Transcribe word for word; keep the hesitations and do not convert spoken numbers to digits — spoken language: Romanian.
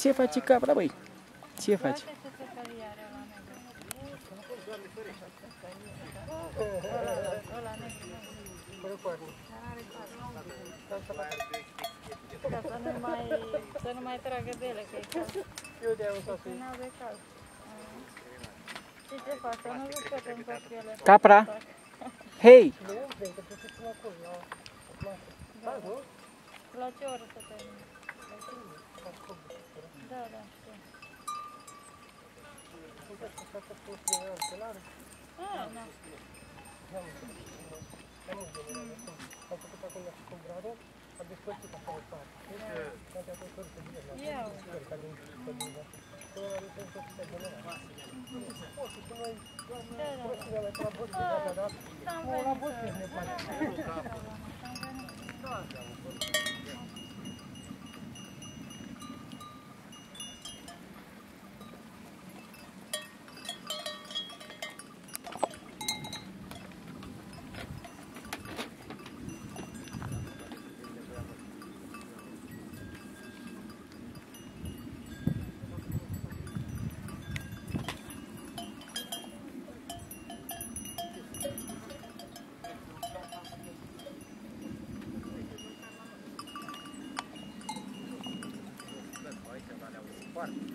Ce face capra, băi? Ce faci? Ca să nu mai, să nu mai tragă de ele, că e cald. Eu de-aia o să Când au de cald. Și ce fac? Să nu ducă pentru ele. Capra? Hei! nu vrei, că trebuie să pun acolo. Da, nu? La ce oră să termine? Da, da, știu. Uite, să facă tot din artelară. Ah, da. Am făcut acolo și cu gradul, am despărțit așa o parte. Toate acolo să se bine. Iau. Ca din bine. Că ăla de pentru să se generă. Poți să noi prostimea mai la bosque, da, da. Nu, la bosque ne place. Foarte.